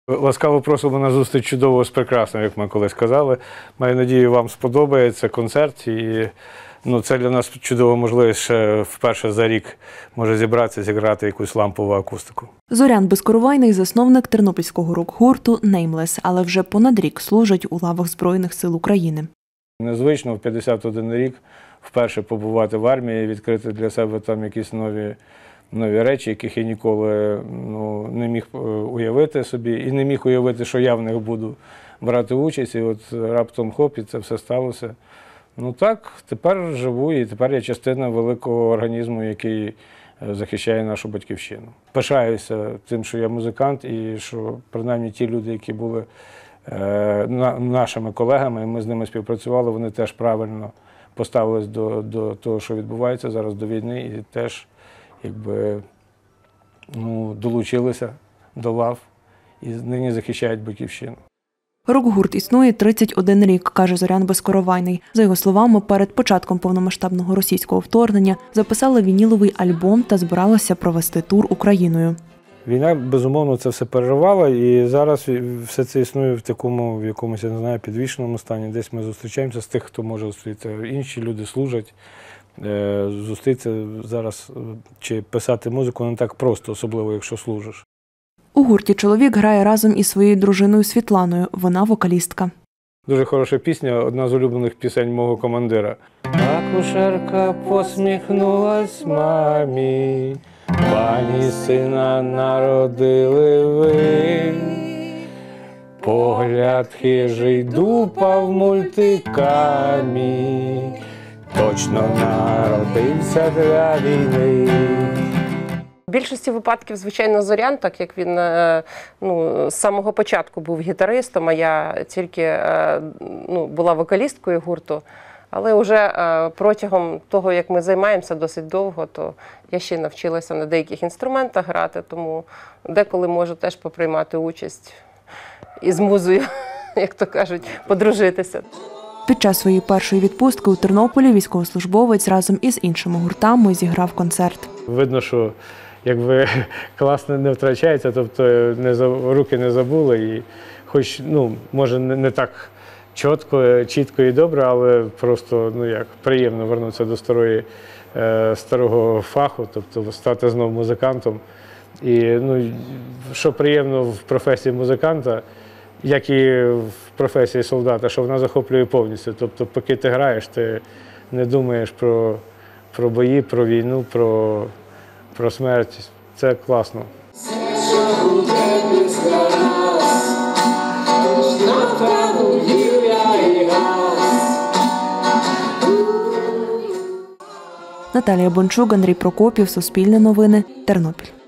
Ласкаво просимо на зустріч чудового з прекрасним, як ми колись казали. Маю надію, вам сподобається концерт. І це для нас чудова можливість ще вперше за рік може зібратися, зіграти якусь лампову акустику. Зорян Безкоровайний – засновник тернопільського рок-гурту «Nameless», але вже понад рік служить у лавах Збройних сил України. Незвично в 51 рік вперше побувати в армії, відкрити для себе там якісь нові речі, яких я ніколи не міг уявити собі. І не міг уявити, що я в них буду брати участь. І от раптом хоп, і це все сталося. Так, тепер живу, і тепер я частина великого організму, який захищає нашу батьківщину. Пишаюся тим, що я музикант, і що принаймні ті люди, які були нашими колегами, ми з ними співпрацювали, вони теж правильно поставились до того, що відбувається зараз, до війни, і теж долучилися до лав і нині захищають батьківщину. Рок-гурт існує 31 рік, каже Зорян Безкоровайний. За його словами, перед початком повномасштабного російського вторгнення записали вініловий альбом та збиралися провести тур Україною. Війна, безумовно, це все перервала, і зараз все це існує в такому, якомусь, я не знаю, підвішеному стані. Десь ми зустрічаємося з тих, хто може зустрітися. Інші люди служать. Зустрітися зараз чи писати музику не так просто, особливо, якщо служиш. У гурті чоловік грає разом із своєю дружиною Світланою. Вона вокалістка. Дуже хороша пісня, одна з улюблених пісень мого командира. Акушерка посміхнулась мамі, пані сина народили ви. Погляд хижий дупав мультикамі, точно народився для війни. В більшості випадків, звичайно, Зорян, так як він з самого початку був гітаристом, а я тільки була вокалісткою гурту. Але вже протягом того, як ми займаємося досить довго, то я ще навчилася на деяких інструментах грати, тому деколи можу теж поприймати участь із музою, як то кажуть, подружитися. Під час своєї першої відпустки у Тернополі військовослужбовець разом із іншими гуртами зіграв концерт. Видно, що класно не втрачається, тобто руки не забули. І хоч, може, не так чітко і добре, але просто, приємно вернутися до старого фаху, тобто стати знову музикантом. І, що приємно в професії музиканта, як і в професії солдата, що вона захоплює повністю. Тобто, поки ти граєш, ти не думаєш про бої, про війну, про смерть. Це класно. Наталія Бончук, Андрій Прокопів, Суспільне новини, Тернопіль.